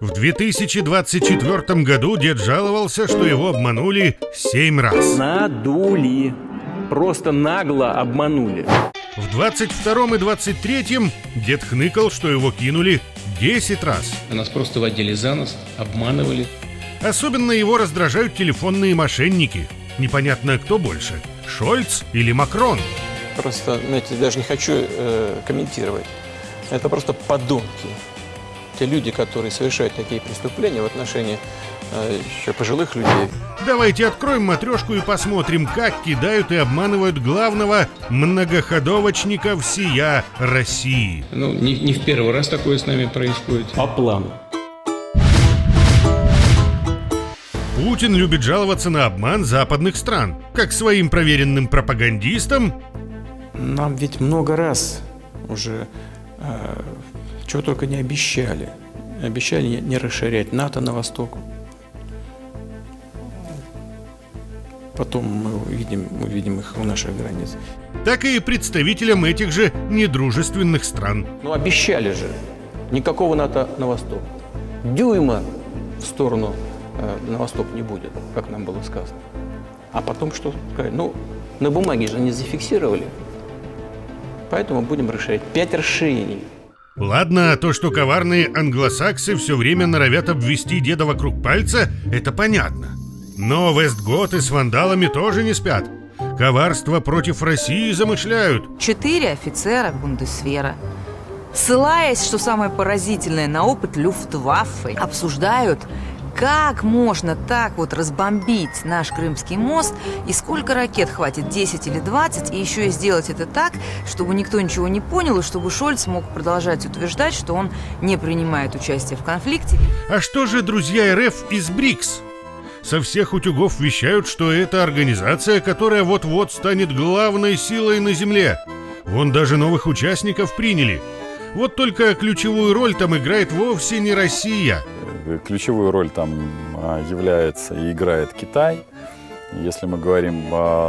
В 2024 году дед жаловался, что его обманули 7 раз. Надули. Просто нагло обманули. В 22 и 23 дед хныкал, что его кинули 10 раз. Нас просто водили за нос, обманывали. Особенно его раздражают телефонные мошенники. Непонятно, кто больше, Шольц или Макрон. Просто, знаете, даже не хочу комментировать. Это просто подонки. Те люди, которые совершают такие преступления в отношении еще пожилых людей. Давайте откроем матрешку и посмотрим, как кидают и обманывают главного многоходовочника всея России. Ну, не в первый раз такое с нами происходит. По плану. Путин любит жаловаться на обман западных стран, как своим проверенным пропагандистам. Нам ведь много раз уже чего только не обещали. Обещали не расширять НАТО на восток. Потом мы увидим их у наших границ. Так и представителям этих же недружественных стран. Ну, обещали же. Никакого НАТО на восток. Дюйма в сторону на восток не будет, как нам было сказано. А потом что сказать? Ну, на бумаге же не зафиксировали. Поэтому будем расширять. 5 расширений. Ладно, то, что коварные англосаксы все время норовят обвести деда вокруг пальца, это понятно. Но вестготы с вандалами тоже не спят. Коварство против России замышляют. 4 офицера Бундесвера, ссылаясь, что самое поразительное, на опыт Люфтваффе, обсуждают, как можно так вот разбомбить наш Крымский мост, и сколько ракет хватит, 10 или 20, и еще и сделать это так, чтобы никто ничего не понял, и чтобы Шольц мог продолжать утверждать, что он не принимает участие в конфликте. А что же друзья РФ из БРИКС? Со всех утюгов вещают, что это организация, которая вот-вот станет главной силой на Земле. Вон даже новых участников приняли. Вот только ключевую роль там играет вовсе не Россия. Ключевую роль там является и играет Китай. Если мы говорим,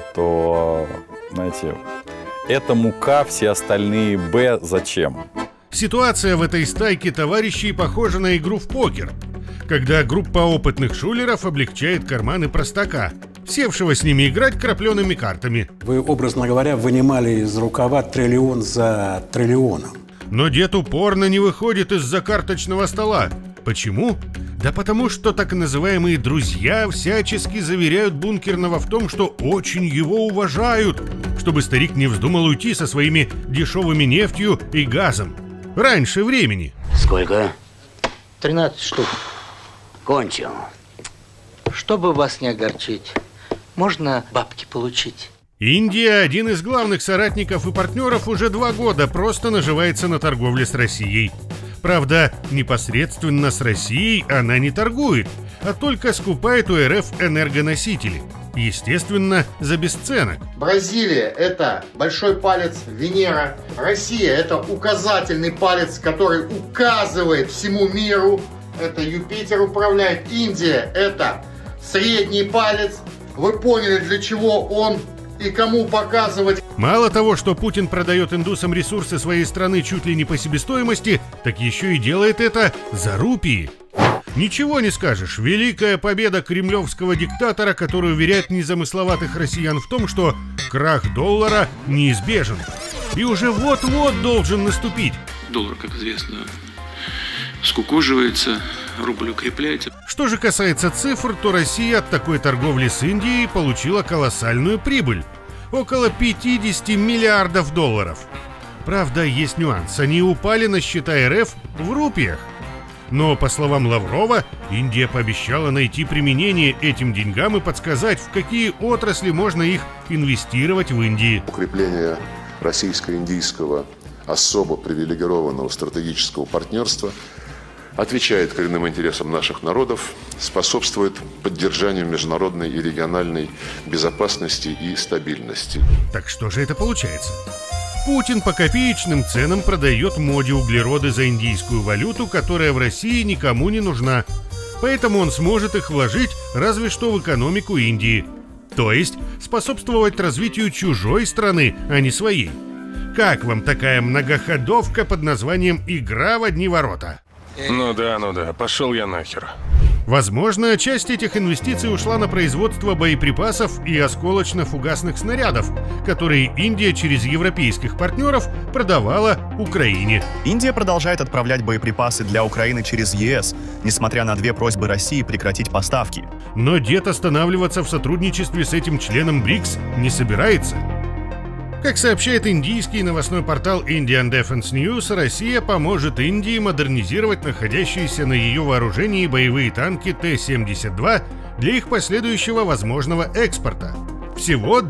то, знаете, это мука, все остальные Б зачем? Ситуация в этой стайке товарищей похожа на игру в покер, когда группа опытных шулеров облегчает карманы простака, севшего с ними играть крапленными картами. Вы, образно говоря, вынимали из рукава триллион за триллионом. Но дед упорно не выходит из-за карточного стола. Почему? Да потому что так называемые друзья всячески заверяют Бункерного в том, что очень его уважают, чтобы старик не вздумал уйти со своими дешевыми нефтью и газом. Раньше времени. Сколько? 13 штук. Кончил. Чтобы вас не огорчить, можно бабки получить. Индия, один из главных соратников и партнеров, уже 2 года просто наживается на торговле с Россией. Правда, непосредственно с Россией она не торгует, а только скупает у РФ энергоносители. Естественно, за бесценок. Бразилия – это большой палец Венера. Россия – это указательный палец, который указывает всему миру. Это Юпитер управляет. Индия – это средний палец. Вы поняли, для чего он и кому показывать. Мало того, что Путин продает индусам ресурсы своей страны чуть ли не по себестоимости, так еще и делает это за рупии. Ничего не скажешь, великая победа кремлевского диктатора, который уверяет незамысловатых россиян в том, что крах доллара неизбежен. И уже вот-вот должен наступить. Доллар, как известно, скукоживается, рубль укрепляется. Что же касается цифр, то Россия от такой торговли с Индией получила колоссальную прибыль. Около 50 миллиардов долларов. Правда, есть нюанс. Они упали на счета РФ в рупиях. Но, по словам Лаврова, Индия пообещала найти применение этим деньгам и подсказать, в какие отрасли можно их инвестировать в Индии. Укрепление российско-индийского особо привилегированного стратегического партнерства отвечает коренным интересам наших народов, способствует поддержанию международной и региональной безопасности и стабильности. Так что же это получается? Путин по копеечным ценам продает моде углероды за индийскую валюту, которая в России никому не нужна. Поэтому он сможет их вложить разве что в экономику Индии. То есть способствовать развитию чужой страны, а не своей. Как вам такая многоходовка под названием «Игра в одни ворота»? Ну да, пошел я нахер. Возможно, часть этих инвестиций ушла на производство боеприпасов и осколочно-фугасных снарядов, которые Индия через европейских партнеров продавала Украине. Индия продолжает отправлять боеприпасы для Украины через ЕС, несмотря на 2 просьбы России прекратить поставки. Но дед останавливаться в сотрудничестве с этим членом БРИКС не собирается. Как сообщает индийский новостной портал Indian Defense News, Россия поможет Индии модернизировать находящиеся на ее вооружении боевые танки Т-72 для их последующего возможного экспорта. Всего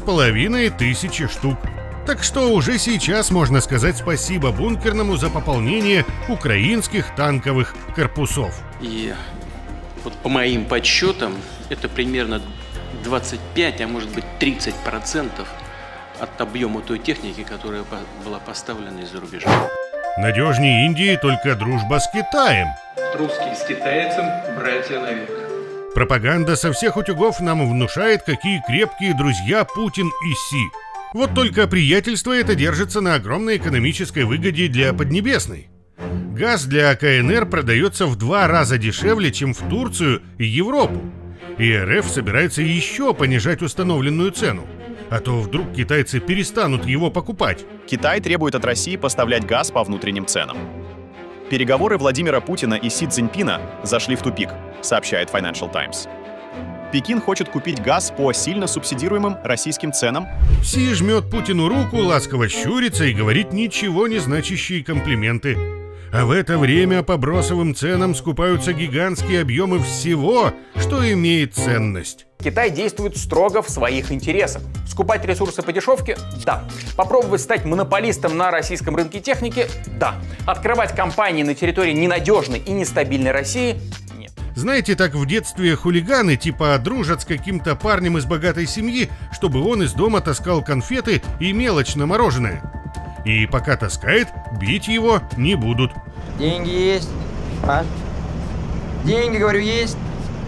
2500 штук. Так что уже сейчас можно сказать спасибо бункерному за пополнение украинских танковых корпусов. И вот по моим подсчетам, это примерно 25, а может быть 30% от объема той техники, которая была поставлена из-за рубежа. Надежнее Индии только дружба с Китаем. Русские с китайцем братья навек. Пропаганда со всех утюгов нам внушает, какие крепкие друзья Путин и Си. Вот только приятельство это держится на огромной экономической выгоде для Поднебесной. Газ для КНР продается в 2 раза дешевле, чем в Турцию и Европу. И РФ собирается еще понижать установленную цену. А то вдруг китайцы перестанут его покупать. Китай требует от России поставлять газ по внутренним ценам. Переговоры Владимира Путина и Си Цзиньпина зашли в тупик, сообщает Financial Times. Пекин хочет купить газ по сильно субсидируемым российским ценам. Си жмет Путину руку, ласково щурится и говорит ничего не значащие комплименты. А в это время по бросовым ценам скупаются гигантские объемы всего, что имеет ценность. Китай действует строго в своих интересах. Скупать ресурсы по дешевке? Да. Попробовать стать монополистом на российском рынке техники? Да. Открывать компании на территории ненадежной и нестабильной России? Нет. Знаете, так в детстве хулиганы типа дружат с каким-то парнем из богатой семьи, чтобы он из дома таскал конфеты и мелочь на мороженое. И пока таскает, бить его не будут. Деньги есть? А? Деньги, говорю, есть?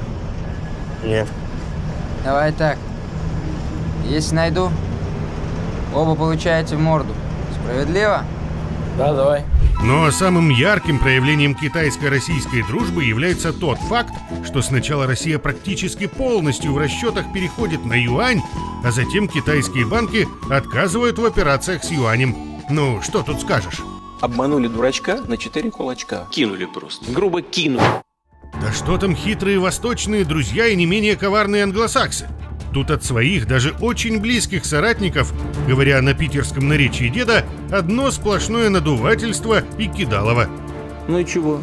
Нет. Давай так. Если найду, оба получаете в морду. Справедливо? Да, давай. Но самым ярким проявлением китайско-российской дружбы является тот факт, что сначала Россия практически полностью в расчетах переходит на юань, а затем китайские банки отказывают в операциях с юанем. Ну, что тут скажешь? Обманули дурачка на 4 кулачка. Кинули просто. Грубо кинули. Да что там хитрые восточные друзья и не менее коварные англосаксы? Тут от своих, даже очень близких соратников, говоря на питерском наречии деда, одно сплошное надувательство и кидалово. Ну и чего?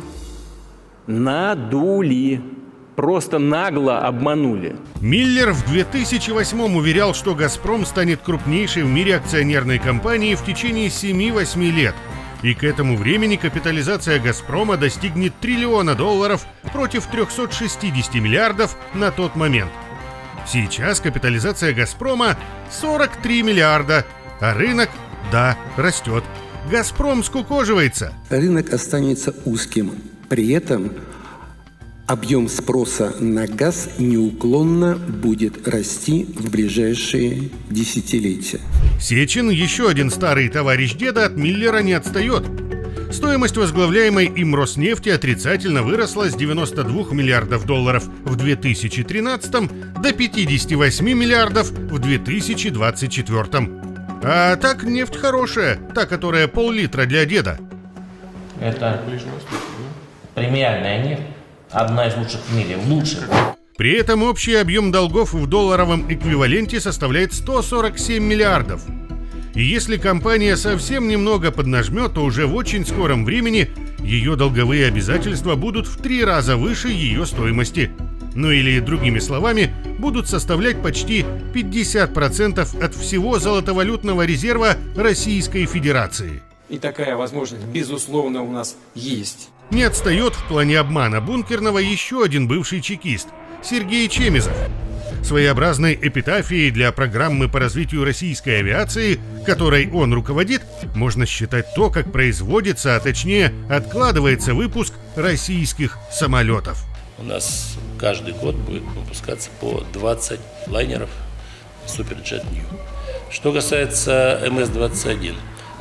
Надули. Просто нагло обманули. Миллер в 2008-м уверял, что «Газпром» станет крупнейшей в мире акционерной компанией в течение 7-8 лет. И к этому времени капитализация «Газпрома» достигнет $1 триллиона против 360 миллиардов на тот момент. Сейчас капитализация «Газпрома» 43 миллиарда, а рынок, да, растет. «Газпром» скукоживается. Рынок останется узким. При этом объем спроса на газ неуклонно будет расти в ближайшие десятилетия. Сечин, еще один старый товарищ деда, от Миллера не отстает. Стоимость возглавляемой им Роснефти отрицательно выросла с $92 миллиардов в 2013 до 58 миллиардов в 2024. А так нефть хорошая, та, которая пол-литра для деда. Это премиальная нефть. Одна из лучших в мире. Лучших. При этом общий объем долгов в долларовом эквиваленте составляет 147 миллиардов. И если компания совсем немного поднажмет, то уже в очень скором времени ее долговые обязательства будут в 3 раза выше ее стоимости. Ну или, другими словами, будут составлять почти 50% от всего золотовалютного резерва Российской Федерации. И такая возможность, безусловно, у нас есть. Не отстает в плане обмана бункерного еще один бывший чекист – Сергей Чемизов. Своеобразной эпитафией для программы по развитию российской авиации, которой он руководит, можно считать то, как производится, а точнее откладывается выпуск российских самолетов. У нас каждый год будет выпускаться по 20 лайнеров Суперджет Нью. Что касается МС-21,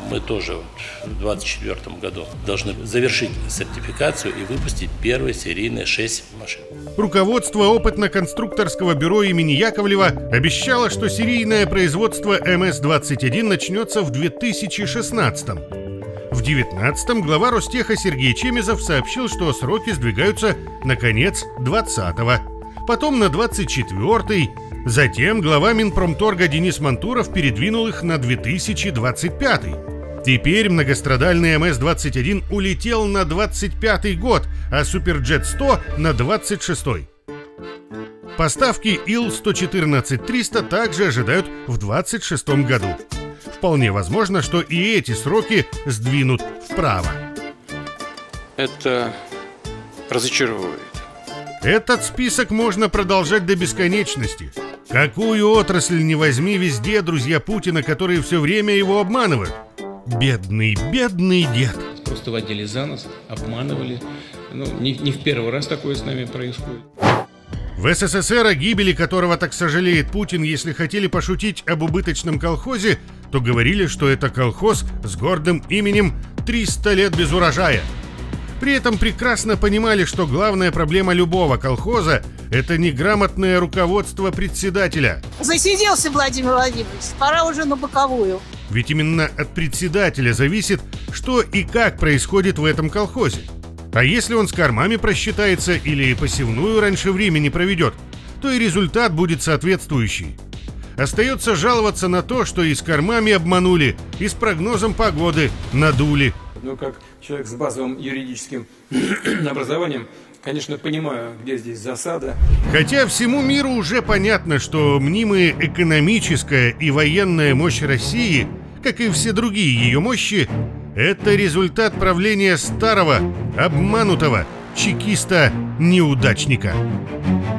Мы тоже в 2024 году должны завершить сертификацию и выпустить первые серийные 6 машин. Руководство опытно-конструкторского бюро имени Яковлева обещало, что серийное производство МС-21 начнется в 2016. В 2019 глава Ростеха Сергей Чемезов сообщил, что сроки сдвигаются на конец 2020-го, потом на 2024-й. Затем глава Минпромторга Денис Мантуров передвинул их на 2025-й. Теперь многострадальный МС-21 улетел на 25-й год, а Суперджет-100 на 26-й. Поставки Ил-114-300 также ожидают в 26 году. Вполне возможно, что и эти сроки сдвинут вправо. Это разочаровывает. Этот список можно продолжать до бесконечности. Какую отрасль не возьми, везде друзья Путина, которые все время его обманывают. Бедный, бедный дед. Просто водили за нос, обманывали. Не в первый раз такое с нами происходит. В СССР, о гибели которого так сожалеет Путин, если хотели пошутить об убыточном колхозе, то говорили, что это колхоз с гордым именем «300 лет без урожая». При этом прекрасно понимали, что главная проблема любого колхоза – это неграмотное руководство председателя. Засиделся Владимир Владимирович, пора уже на боковую. Ведь именно от председателя зависит, что и как происходит в этом колхозе. А если он с кормами просчитается или посевную раньше времени проведет, то и результат будет соответствующий. Остается жаловаться на то, что и с кормами обманули, и с прогнозом погоды надули. Ну, как человек с базовым юридическим образованием, конечно, понимаю, где здесь засада. Хотя всему миру уже понятно, что мнимая экономическая и военная мощь России, как и все другие ее мощи, это результат правления старого, обманутого чекиста-неудачника.